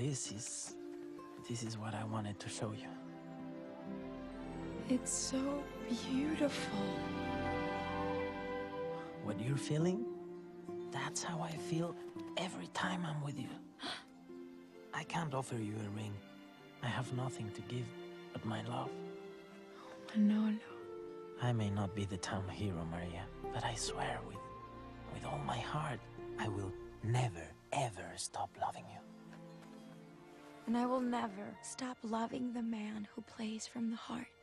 This is what I wanted to show you. It's so beautiful. What you're feeling, that's how I feel every time I'm with you. I can't offer you a ring. I have nothing to give but my love. Manolo. I may not be the town hero, Maria, but I swear with all my heart, I will never, ever stop loving you. And I will never stop loving the man who plays from the heart.